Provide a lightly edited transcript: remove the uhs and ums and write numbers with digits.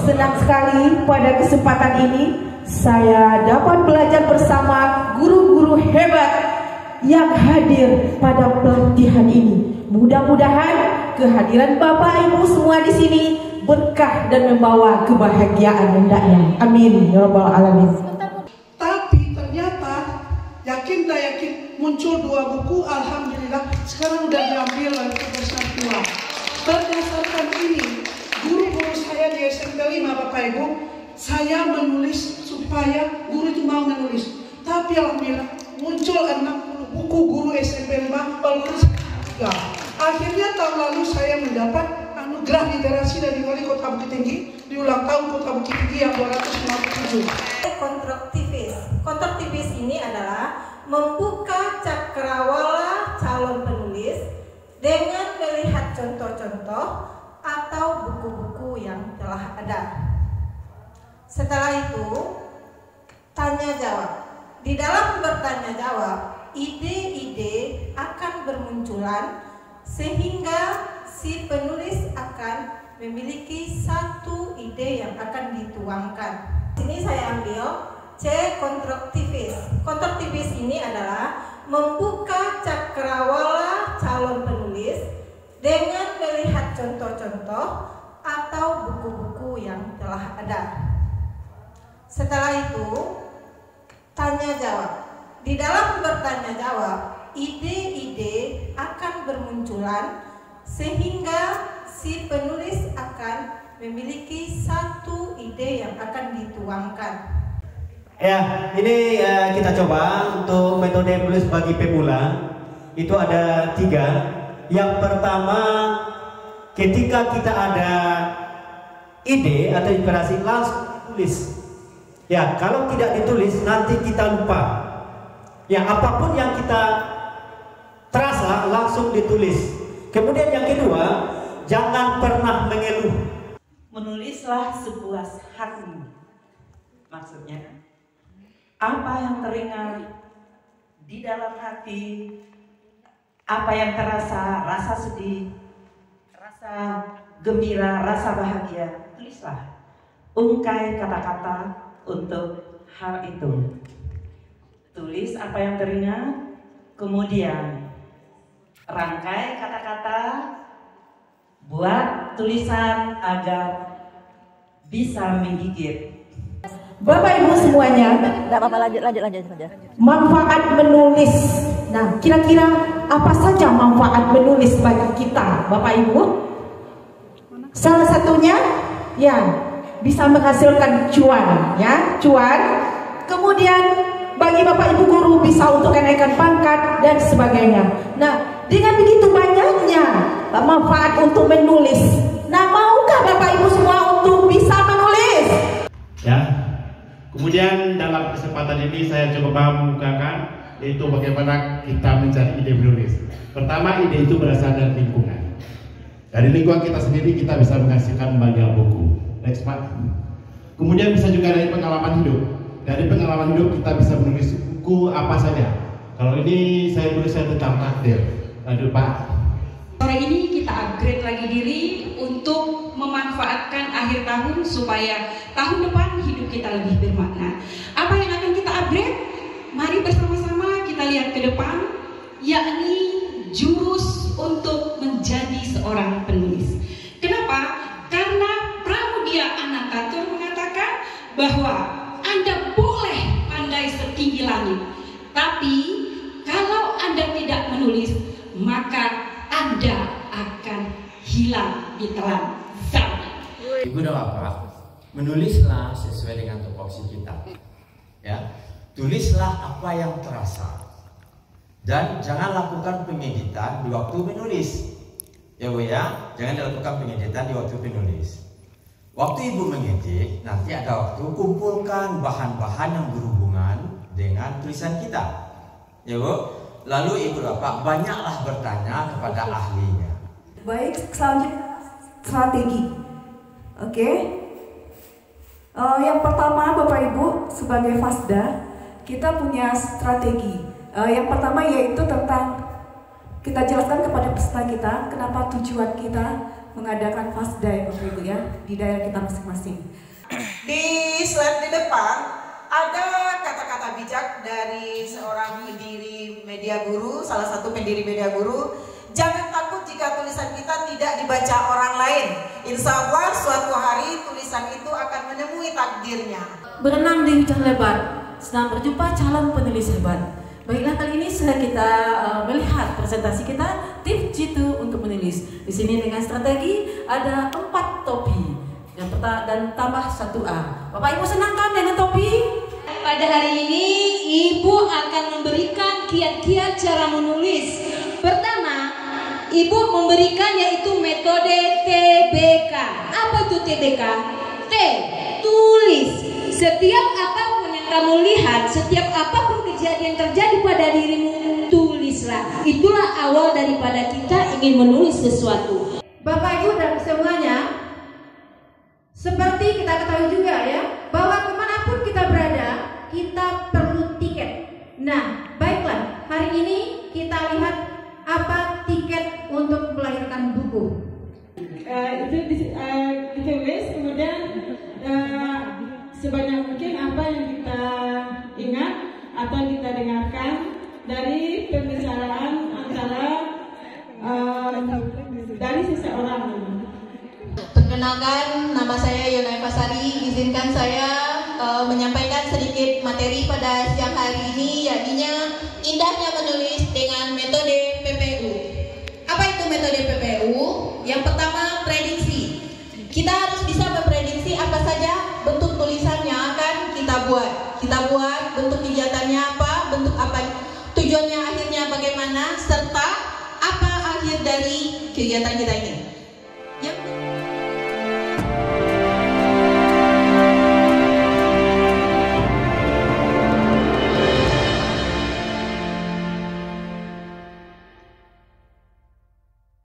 Senang sekali pada kesempatan ini saya dapat belajar bersama guru-guru hebat yang hadir pada pelatihan ini. Mudah-mudahan kehadiran Bapak Ibu semua di sini berkah dan membawa kebahagiaan hendaknya. Amin ya rabbal alamin. Tapi ternyata yakin tak yakin muncul 2 buku, alhamdulillah sekarang udah diambil oleh Kebersihan Tua. Berdasarkan ini, guru-guru saya di SMP 5 Bapak Ibu, saya menulis supaya guru itu mau menulis. Tapi alhamdulillah muncul 60 buku guru SMP 5 penulis 3. Akhirnya tahun lalu saya mendapat anugerah literasi dari Wali Kota Bukit Tinggi di ulang tahun Kota Bukit Tinggi yang 257. Konstruktivis. Konstruktivis ini adalah membuka cakrawala calon penulis dengan melihat contoh-contoh atau buku-buku yang telah ada. Setelah itu, tanya jawab. Di dalam bertanya jawab, ide-ide akan bermunculan sehingga si penulis akan memiliki satu ide yang akan dituangkan. Sini saya ambil C, konstruktivis. Konstruktivis ini adalah membuka cakrawala calon penulis dengan melihat contoh-contoh atau buku-buku yang telah ada. Setelah itu, tanya jawab. Di dalam bertanya jawab, ide-ide akan bermunculan sehingga si penulis akan memiliki satu ide yang akan dituangkan. Ya, ini kita coba untuk metode menulis bagi pemula. Itu ada 3. Yang pertama, ketika kita ada ide atau inspirasi langsung tulis. Ya, kalau tidak ditulis nanti kita lupa. Ya, apapun yang kita terasa langsung ditulis. Kemudian yang kedua, jangan pernah mengeluh. Menulislah sepuas hati. Maksudnya, apa yang teringat di dalam hati, apa yang terasa, rasa sedih, rasa gembira, rasa bahagia, tulislah. Ungkai kata-kata untuk hal itu. Tulis apa yang teringat, kemudian rangkai kata-kata, buat tulisan agar bisa menggigit. Bapak Ibu semuanya, Tidak apa-apa, lanjut saja. manfaat menulis. Nah, kira-kira apa saja manfaat menulis bagi kita, Bapak Ibu? Salah satunya, ya, bisa menghasilkan cuan, ya, cuan. Kemudian bagi Bapak Ibu guru bisa untuk kenaikan pangkat dan sebagainya. Nah, dengan begitu banyaknya manfaat untuk menulis. Nah, maukah Bapak Ibu semua untuk bisa menulis? Ya. Kemudian dalam kesempatan ini saya coba mengukakan yaitu bagaimana kita mencari ide menulis. Pertama, ide itu berasal dari lingkungan. Dari lingkungan kita sendiri kita bisa menghasilkan banyak buku. Next Pak. Kemudian bisa juga dari pengalaman hidup. Dari pengalaman hidup kita bisa menulis buku apa saja. Kalau ini saya tulis tentang takdir. Lanjut Pak. Sore ini kita upgrade lagi diri untuk memanfaatkan akhir tahun supaya tahun depan hidup kita lebih bermakna. Apa yang akan kita upgrade? Mari bersama-sama kita lihat ke depan, yakni jurus untuk menjadi seorang penulis. Kenapa? Karena Pramudia Anantatur mengatakan bahwa Anda boleh pandai setinggi langit, tapi kalau Anda tidak menulis, maka Anda akan hilang di telan zaman. Ibu dan Bapak, menulislah sesuai dengan tupoksi kita. Ya, tulislah apa yang terasa. Dan jangan lakukan pengeditan di waktu menulis. Ya Bu ya, jangan dilakukan pengeditan di waktu menulis. Waktu Ibu mengedit, nanti ada waktu kumpulkan bahan-bahan yang berhubungan dengan tulisan kita. Ya Bu, lalu Ibu Bapak banyaklah bertanya kepada ahlinya. Baik, selanjutnya strategi. Oke. Yang pertama Bapak Ibu sebagai FASDA kita punya strategi. Yang pertama yaitu tentang kita jelaskan kepada peserta kita kenapa tujuan kita mengadakan FASDA ya Bapak Ibu ya. di daerah kita masing-masing. Di slide di depan ada kata-kata bijak dari seorang pendiri Media Guru, salah satu pendiri Media Guru. Jangan takut jika tulisan kita tidak dibaca orang lain. Insya Allah suatu hari tulisan itu akan menemui takdirnya. Berenang di hujan lebat, sedang berjumpa calon penulis hebat. Baiklah, kali ini kita melihat presentasi kita tips jitu untuk menulis. Di sini dengan strategi ada 4 topi dan tambah 1A. Bapak Ibu senang kan dengan topi? Pada hari ini Ibu akan memberikan kiat-kiat cara menulis. Pertama, Ibu memberikan yaitu metode TBK. Apa itu TBK? T, tulis. Setiap apapun yang kamu lihat, setiap apapun kejadian terjadi pada dirimu, tulislah. Itulah awal daripada kita ingin menulis sesuatu. Bapak Ibu dan semuanya, seperti kita ketahui juga ya, bahwa kemanapun kita berada, kita perlu tiket. Nah, baiklah, hari ini kita lihat apa tiket untuk melahirkan buku. Itu ditulis, kemudian sebanyak mungkin apa yang kita ingat atau kita dengarkan dari pembicaraan antara dari seseorang. Perkenalkan, nama saya Yona Pasari. Izinkan saya menyampaikan sedikit materi pada siang hari ini, yakni indahnya menulis dengan metode PPU. Apa itu metode PPU? Yang pertama, prediksi. Kita harus bisa memprediksi apa saja bentuk tulisan yang akan kita buat. Kita buat bentuk kegiatannya apa, bentuk apa, tujuannya akhirnya bagaimana, serta apa akhir dari kegiatan kita ini.